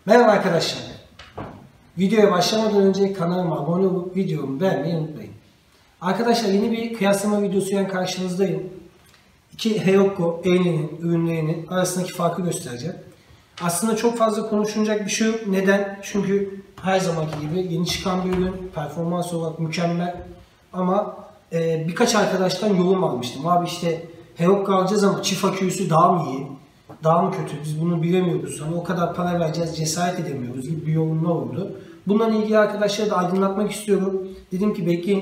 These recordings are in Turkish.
Merhaba arkadaşlar. Videoya başlamadan önce kanalıma abone olup videomu beğenmeyi unutmayın. Arkadaşlar yeni bir kıyaslama videosuyla karşınızdayım. İki Heroku E'nin ürünlerinin arasındaki farkı göstereceğim. Aslında çok fazla konuşulacak bir şey yok. Neden? Çünkü her zamanki gibi yeni çıkan bir ürün, performans olarak mükemmel. Ama birkaç arkadaştan yorum almıştım. Abi işte Heroku alacağız ama çift aküsü daha mı iyi? Daha mı kötü? Biz bunu bilemiyoruz. Hani o kadar para vereceğiz, cesaret edemiyoruz gibi bir yorumlar oldu. Bununla ilgili arkadaşları da aydınlatmak istiyorum. Dedim ki bekleyin,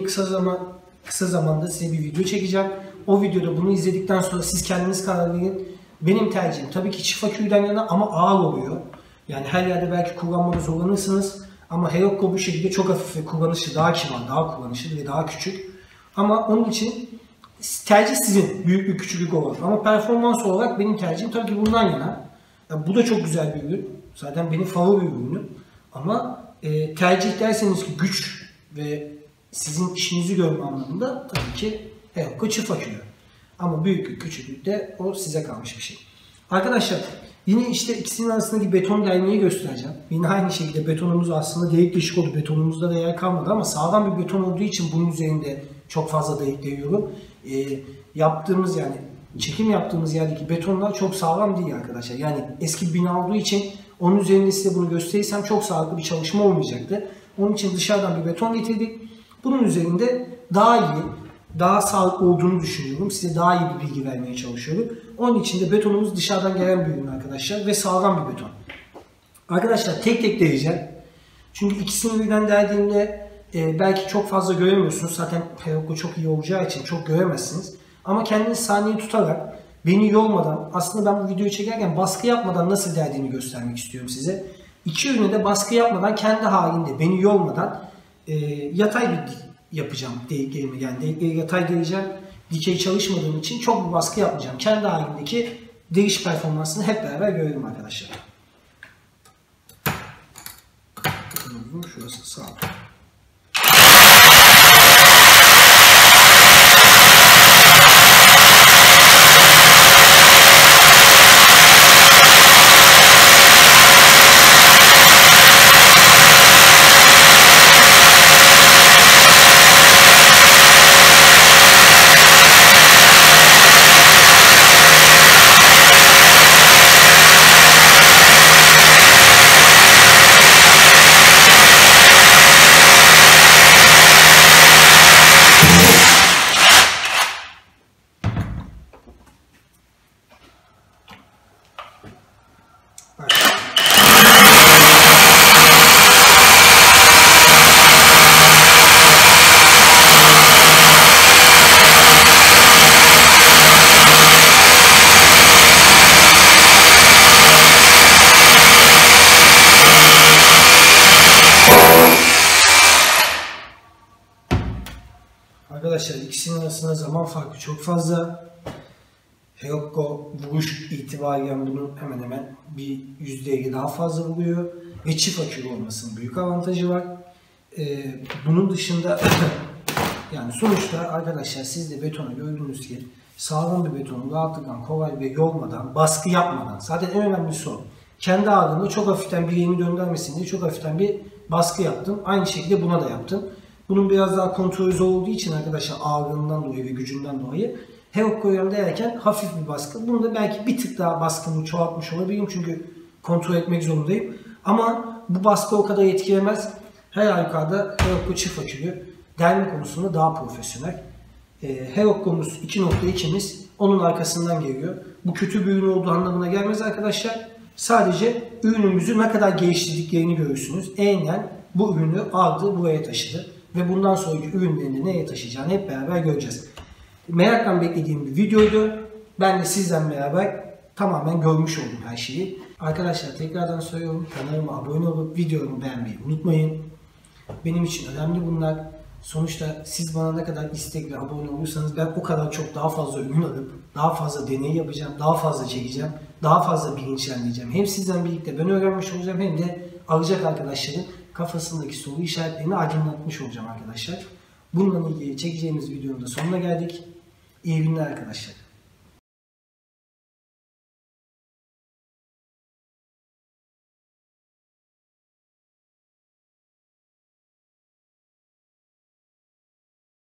kısa zamanda size bir video çekeceğim. O videoda bunu izledikten sonra siz kendiniz karar verin. Benim tercihim tabii ki çift aküden yana ama ağır oluyor. Yani her yerde belki kullanmada zorlanırsınız. Ama Heroku bu şekilde çok hafif ve kullanışlı, daha kibar, daha kullanışlı ve daha küçük. Ama onun için tercih sizin, büyük bir küçüklük olarak. Ama performans olarak benim tercihim tabii ki bundan yana. Yani bu da çok güzel bir ürün. Zaten benim favori ürünüm. Ama tercih derseniz ki güç ve sizin işinizi görme anlamında tabii ki Heroku çift akülü. Ama büyüklük, küçüklük de o size kalmış bir şey. Arkadaşlar yine işte ikisinin arasındaki beton delmeyi göstereceğim. Yine aynı şekilde betonumuz aslında delik deşik oldu. Betonumuzda da yer kalmadı ama sağlam bir beton olduğu için bunun üzerinde çok fazla delik deliyorum. Yaptığımız yani çekim yaptığımız yerdeki betonlar çok sağlam değil arkadaşlar. Yani eski bir bina olduğu için onun üzerinde size bunu gösterirsem çok sağlıklı bir çalışma olmayacaktı. Onun için dışarıdan bir beton getirdik. Bunun üzerinde daha iyi, daha sağlıklı olduğunu düşünüyorum. Size daha iyi bir bilgi vermeye çalışıyorum. Onun için de betonumuz dışarıdan gelen bir ürün arkadaşlar ve sağlam bir beton. Arkadaşlar tek tek deleceğim. Çünkü ikisini birden deldiğimde belki çok fazla göremiyorsunuz. Zaten Heroku çok iyi olacağı için çok göremezsiniz. Ama kendiniz saniye tutarak beni yormadan, aslında ben bu videoyu çekerken baskı yapmadan nasıl deldiğini göstermek istiyorum size. İki ürüne de baskı yapmadan kendi halinde beni yormadan yatay bir yapacağım deliklerimi. Yani delikleri yatay deleceğim. Dikey çalışmadığım için çok bir baskı yapmayacağım. Kendi halindeki deliş performansını hep beraber görelim arkadaşlar. Şurası sağ. Arkadaşlar ikisinin arasında zaman farkı çok fazla. Heroku vuruş itibariyle bunun hemen hemen bir %50 daha fazla vuruyor. Ve çift akülü olmasının büyük avantajı var. Bunun dışında yani sonuçta arkadaşlar siz de betonu gördüğünüz gibi sağlam bir betonu rahatlıkla kolay ve yormadan, baskı yapmadan, zaten en önemlisi o. Kendi ağırlığında çok hafiften bileğimi döndürmesin diye çok hafiften bir baskı yaptım. Aynı şekilde buna da yaptım. Bunun biraz daha kontrolü zor olduğu için arkadaşlar ağırlığından dolayı ve gücünden dolayı Heroku'ya derken hafif bir baskı. Bunu da belki bir tık daha baskımı çoğaltmış olabilirim çünkü kontrol etmek zorundayım. Ama bu baskı o kadar etkilemez. Her halükarda Heroku çift akülü delme konusunda daha profesyonel. Heroku'muz 2.2'miz onun arkasından geliyor. Bu kötü bir ürün olduğu anlamına gelmez arkadaşlar. Sadece ürünümüzü ne kadar geliştirdiklerini görürsünüz. Aynen bu ürünü aldı, buraya taşıdı. Ve bundan sonraki ürünlerini neye taşıyacağını hep beraber göreceğiz. Merakla beklediğim bir videoydu. Ben de sizden beraber tamamen görmüş oldum her şeyi. Arkadaşlar tekrardan söylüyorum. Kanalıma abone olup videomu beğenmeyi unutmayın. Benim için önemli bunlar. Sonuçta siz bana ne kadar istek ve abone olursanız ben o kadar çok daha fazla ürün alıp daha fazla deney yapacağım, daha fazla çekeceğim, daha fazla bilinçlendireceğim. Hem sizden birlikte ben öğrenmiş olacağım hem de alacak arkadaşların kafasındaki soru işaretlerini aydınlatmış olacağım arkadaşlar. Bununla ilgili çekeceğimiz videonun da sonuna geldik. İyi günler arkadaşlar.